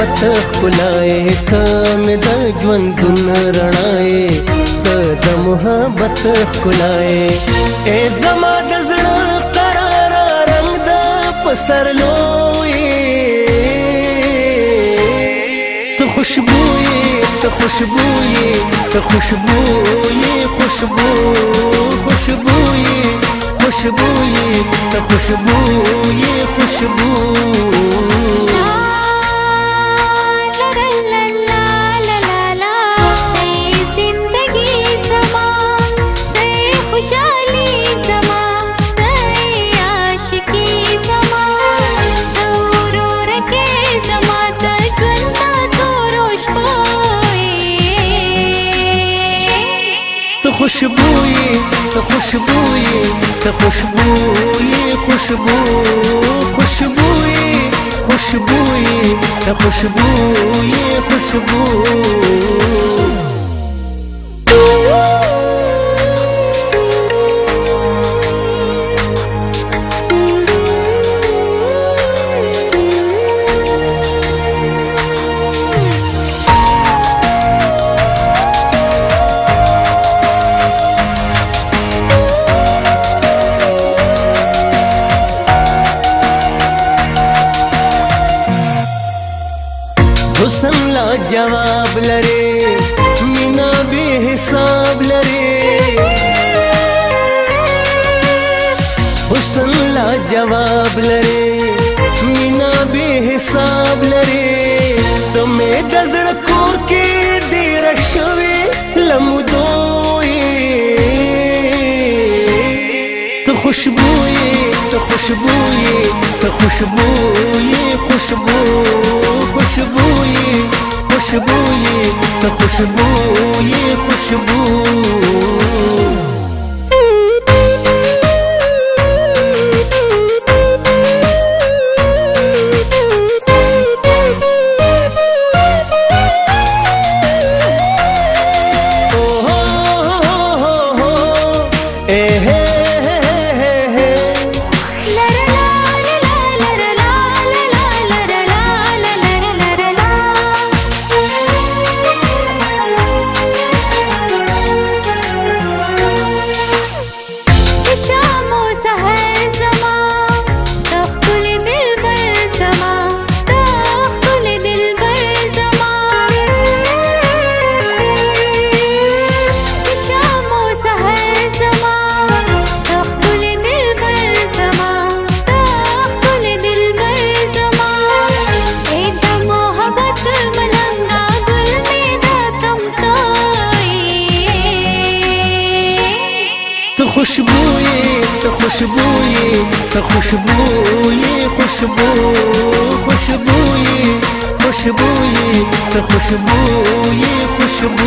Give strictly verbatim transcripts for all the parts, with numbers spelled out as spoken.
मोहब्बत खुलाए थम द ژوندون رڼاए द मोहब्बत खुलाए ए زما د زړه قرار رنگ د پسرلوې ته خوشبو ته خوشبو ته خوشبو خوشبو خوشبو خوشبو ته خوشبو خوشبو खुशबूई तो खुशबूई तो खुशबूई खुशबू खुशबूई खुशबूई तो खुशबूई खुशबू हुसन ला जवाब लरे मीना बेहिसाब लरे हुसन ला जवाब लरे मीना बेहिसाब लरे तुम्हें दजड़ कोर के दे रशवे लमुदोए तो खुशबूए तो खुशबूए तो खुशबूए खुशबू खुशबू खुशबू तो खुशबू खुशबू खुशबू तो खुशबू तो खुशबू खुशबू खुशबू खुशबू तो खुशबू खुशबू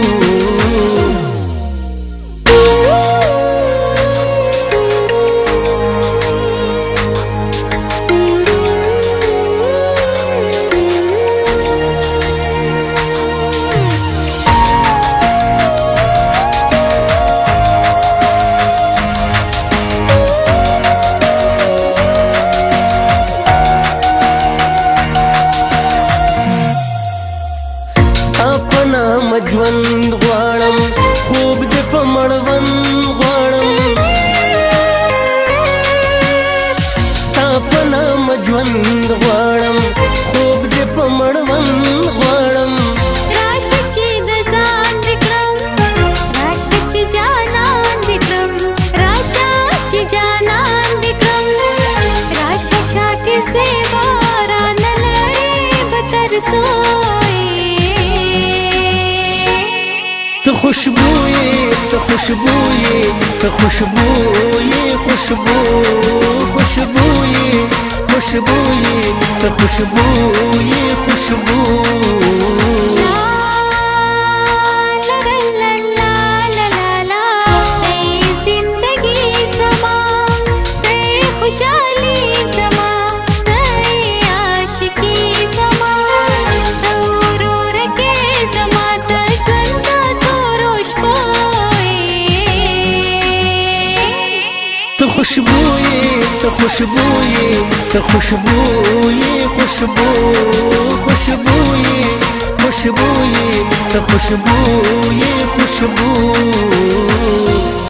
ژوند غواړم خوب دې په مړوند غواړم ستا په نام ژوند غواړم خوب دې په مړوند غواړم راشه چې د ځان دې کړم راشه چې جانان دې کړم راشه چې جانان دې کړم راشه شاکر زیبا رانه لړې به تر سوی تو खुशबूए तो खुशबूए तो खुशबूए खुशबू खुशबूए खुशबूए तो खुशबूए खुशबू खुशबूए तो खुशबूए तो खुशबूए खुशबू खुशबूए खुशबूए तो खुशबूए खुशबू।